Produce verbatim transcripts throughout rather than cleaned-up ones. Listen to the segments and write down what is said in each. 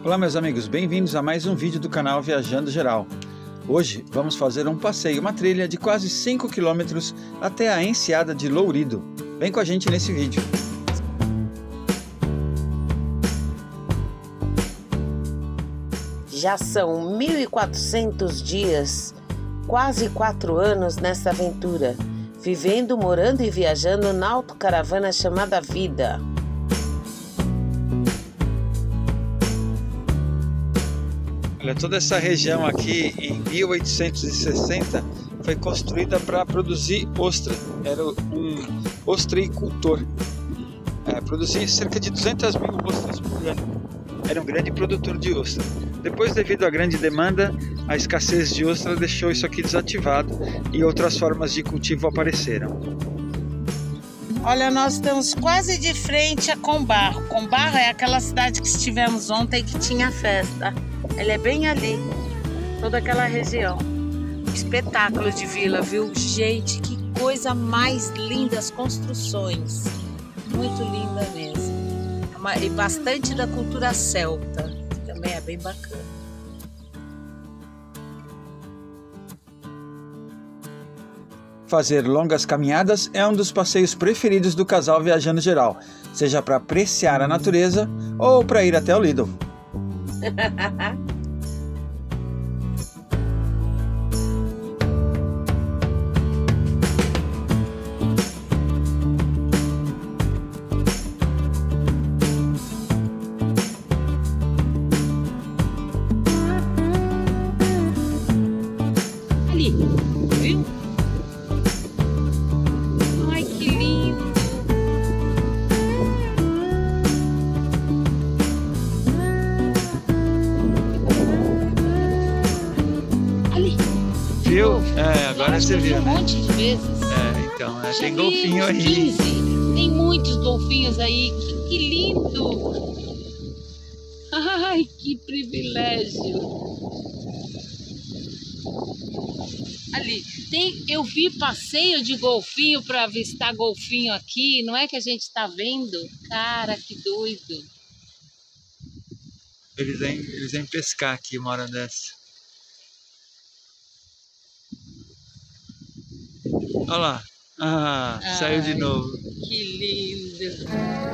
Olá meus amigos, bem-vindos a mais um vídeo do canal Viajando Geral. Hoje vamos fazer um passeio, uma trilha de quase cinco quilômetros até a Enseada de Lourido. Vem com a gente nesse vídeo. Já são mil e quatrocentos dias, quase quatro anos nessa aventura, vivendo, morando e viajando na autocaravana chamada Vida. Olha, toda essa região aqui em mil oitocentos e sessenta foi construída para produzir ostra. Era um ostreicultor. É, produzia cerca de duzentas mil ostras por ano. Era um grande produtor de ostra. Depois, devido à grande demanda, a escassez de ostra deixou isso aqui desativado e outras formas de cultivo apareceram. Olha, nós estamos quase de frente a Combarro. Combarro é aquela cidade que estivemos ontem que tinha festa. Ela é bem ali, toda aquela região. Espetáculo de vila, viu? Gente, que coisa mais linda as construções. Muito linda mesmo. E bastante da cultura celta, que também é bem bacana. Fazer longas caminhadas é um dos passeios preferidos do casal Viajando Geral, seja para apreciar a natureza ou para ir até o Lidl. Ali, viu? Ai, que lindo! Ali! Viu? É, agora você viu, um né? monte de vezes. É, então, é, Já tem vi golfinho uns aí. quinze. Tem muitos golfinhos aí. Que, que lindo! Ai, que privilégio! Ali, tem, eu vi passeio de golfinho para avistar golfinho aqui, não é que a gente está vendo? Cara, que doido! Eles vêm, eles vêm pescar aqui uma hora dessa. Olha lá. Ah, Ai, saiu de novo. Que lindo!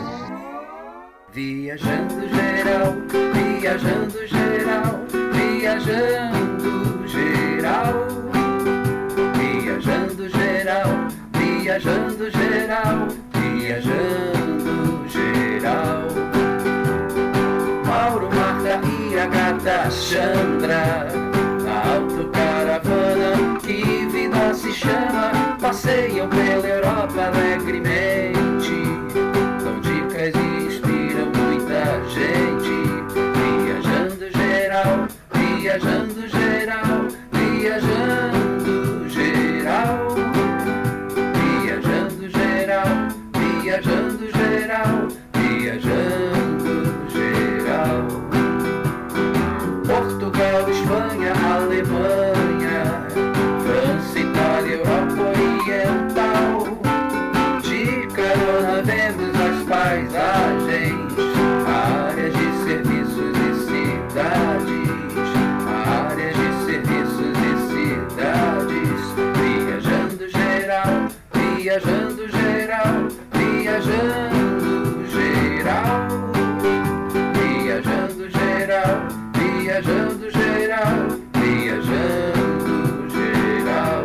Viajando geral, viajando geral, viajando geral, viajando geral, viajando geral, viajando geral. Mauro, Marta e Agatha, Chandra, a autocaravana que vida se chama, passeiam pela Europa alegremente, dão dicas e inspiram muita gente. Viajando geral, viajando geral, viajando geral, viajando geral, viajando geral, viajando geral. Portugal, Espanha, Alemanha, França, Itália, Europa Oriental. De carona vemos as paisagens, áreas de serviços e cidades, áreas de serviços e cidades. Viajando geral, viajando geral, viajando geral, viajando geral, viajando geral, viajando geral.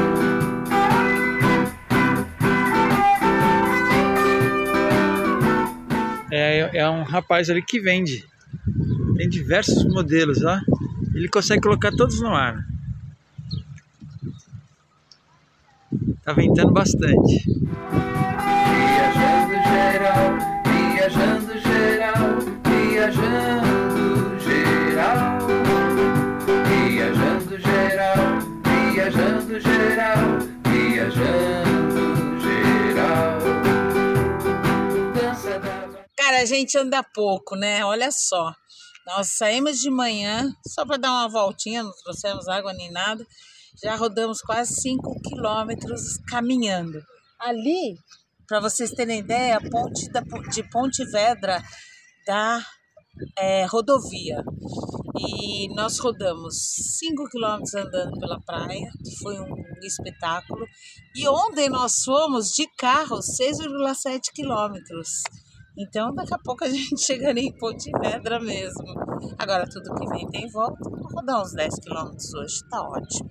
É, é um rapaz ali que vende. Tem diversos modelos, ó. Ele consegue colocar todos no ar. Tá ventando bastante. Viajando geral, viajando geral, viajando geral, viajando geral, viajando geral, viajando geral. Dança da... Cara, a gente anda pouco, né? Olha só. Nós saímos de manhã só para dar uma voltinha, não trouxemos água nem nada. Já rodamos quase cinco quilômetros caminhando. Ali, para vocês terem ideia, a ponte da, de Pontevedra dá é, rodovia. E nós rodamos cinco quilômetros andando pela praia, que foi um espetáculo. E ontem nós fomos de carro seis vírgula sete quilômetros. Então daqui a pouco a gente chegaria em Pontevedra mesmo. Agora tudo que vem tem volta, vou rodar uns dez quilômetros hoje, tá ótimo.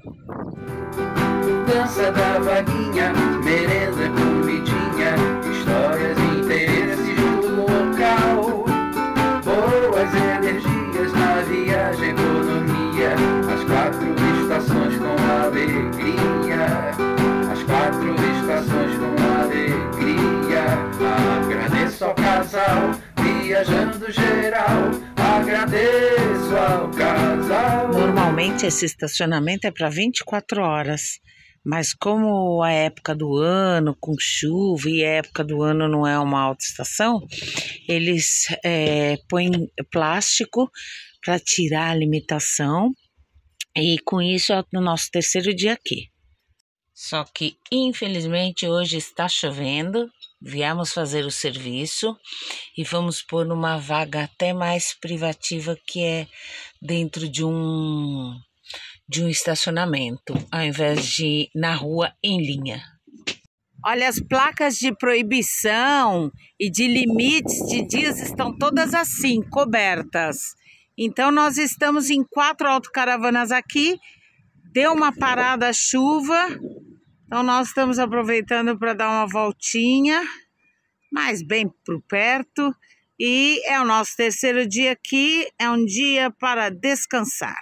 Dança da vaguinha, merenda, comidinha, histórias e interesses do local. Boas energias na viagem, economia, as quatro estações com alegria. As quatro estações com alegria. Agradeço ao casal, viajando geral. Agradeço ao casal. Normalmente esse estacionamento é para vinte e quatro horas, mas como a época do ano, com chuva, e a época do ano não é uma alta estação, eles é, põem plástico para tirar a limitação, e com isso é o nosso terceiro dia aqui. Só que, infelizmente, hoje está chovendo, viemos fazer o serviço e vamos pôr numa vaga até mais privativa, que é dentro de um, de um estacionamento, ao invés de ir na rua em linha. Olha, as placas de proibição e de limites de dias estão todas assim, cobertas. Então, nós estamos em quatro autocaravanas aqui, deu uma parada a chuva, então nós estamos aproveitando para dar uma voltinha, mas bem por perto. E é o nosso terceiro dia aqui, é um dia para descansar.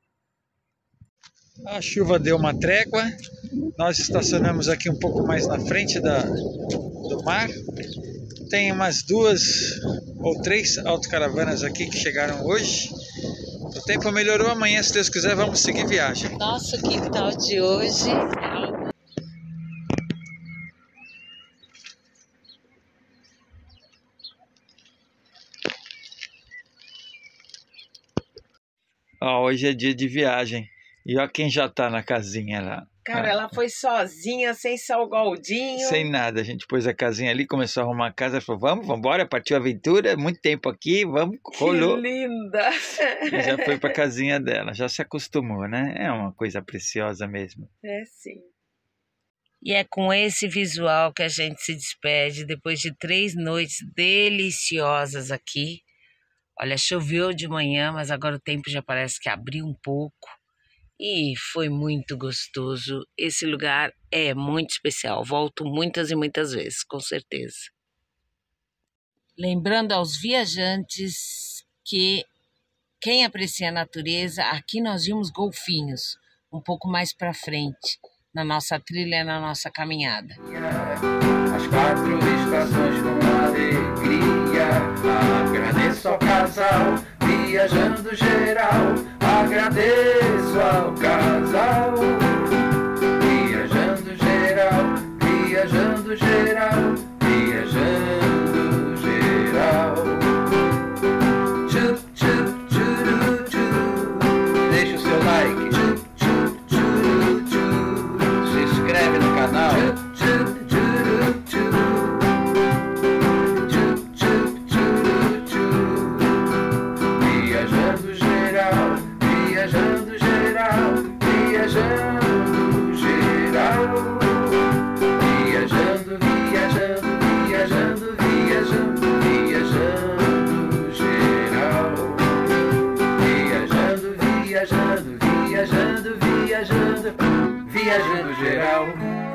A chuva deu uma trégua, nós estacionamos aqui um pouco mais na frente da, do mar. Tem umas duas ou três autocaravanas aqui que chegaram hoje. O tempo melhorou, amanhã, se Deus quiser, vamos seguir viagem. Nosso quintal de hoje. Ó, hoje é dia de viagem. E ó quem já tá na casinha lá. Cara, ah. ela foi sozinha, sem salgaldinho. Sem nada, a gente pôs a casinha ali, começou a arrumar a casa, falou, vamos, vamos embora, partiu a aventura, muito tempo aqui, vamos, rolou. Que linda! E já foi pra casinha dela, já se acostumou, né? É uma coisa preciosa mesmo. É sim. E é com esse visual que a gente se despede depois de três noites deliciosas aqui. Olha, choveu de manhã, mas agora o tempo já parece que abriu um pouco. E foi muito gostoso. Esse lugar é muito especial. Volto muitas e muitas vezes, com certeza. Lembrando aos viajantes que quem aprecia a natureza, aqui nós vimos golfinhos, um pouco mais para frente, na nossa trilha, na nossa caminhada. As quatro estações com alegria. Agradeço ao casal, viajando geral. Agradeço ao casal, viajando geral, viajando geral, viajando geral. Tchup, tchup, tchuru, tchu. Deixa o seu like. Tchup, tchup, tchuru, tchu. Se inscreve no canal. Tchup, tchup, tchuru, tchu. Tchup, tchup, tchuru, tchu. Viajando geral, viajando geral, viajando geral. Viajando, viajando, viajando, viajando, viajando geral. Viajando, viajando, viajando, viajando, viajando geral.